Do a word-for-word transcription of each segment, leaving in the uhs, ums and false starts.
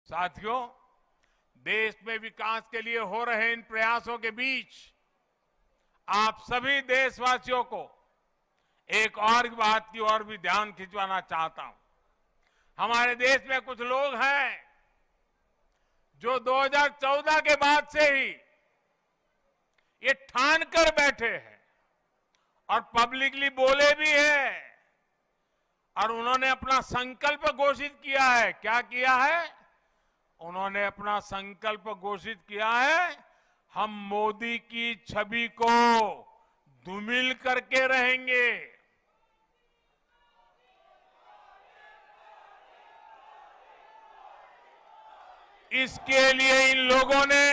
साथियों, देश में विकास के लिए हो रहे इन प्रयासों के बीच आप सभी देशवासियों को एक और बात की ओर भी ध्यान खिंचवाना चाहता हूं। हमारे देश में कुछ लोग हैं जो दो हज़ार चौदह के बाद से ही ये ठान कर बैठे हैं और पब्लिकली बोले भी हैं और उन्होंने अपना संकल्प घोषित किया है। क्या किया है? उन्होंने अपना संकल्प घोषित किया है, हम मोदी की छवि को धूमिल करके रहेंगे। इसके लिए इन लोगों ने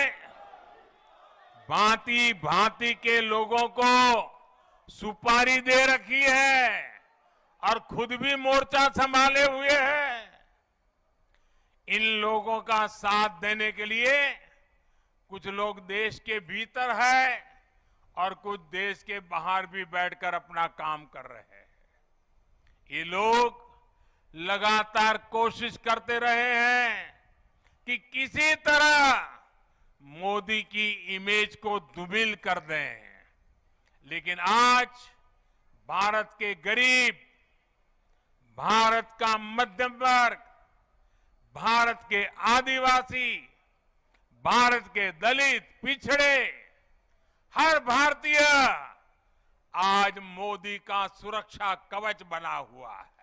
भांति भांति के लोगों को सुपारी दे रखी है और खुद भी मोर्चा संभाले हुए हैं। इन लोगों का साथ देने के लिए कुछ लोग देश के भीतर है और कुछ देश के बाहर भी बैठकर अपना काम कर रहे हैं। ये लोग लगातार कोशिश करते रहे हैं कि किसी तरह मोदी की इमेज को धूमिल कर दें, लेकिन आज भारत के गरीब, भारत का मध्यम वर्ग, भारत के आदिवासी, भारत के दलित, पिछड़े, हर भारतीय आज मोदी का सुरक्षा कवच बना हुआ है।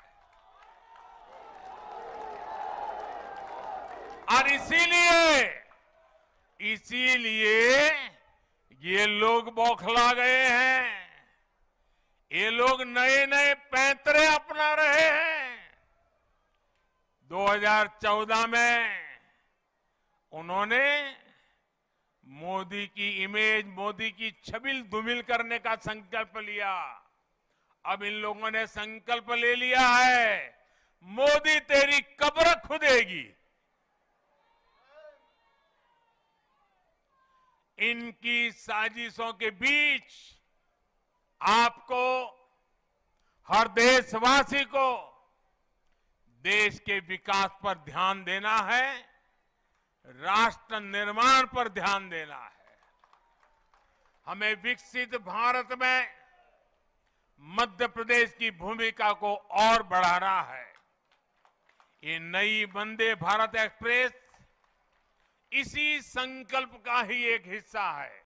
और इसीलिए इसीलिए ये लोग बौखला गए हैं। ये लोग नए नए पैंतरे अपना रहे हैं। दो हज़ार चौदह में उन्होंने मोदी की इमेज, मोदी की छवि धूमिल करने का संकल्प लिया। अब इन लोगों ने संकल्प ले लिया है, मोदी तेरी कब्र खुदेगी। इनकी साजिशों के बीच आपको, हर देशवासी को देश के विकास पर ध्यान देना है, राष्ट्र निर्माण पर ध्यान देना है। हमें विकसित भारत में मध्य प्रदेश की भूमिका को और बढ़ाना है। ये नई वंदे भारत एक्सप्रेस इसी संकल्प का ही एक हिस्सा है।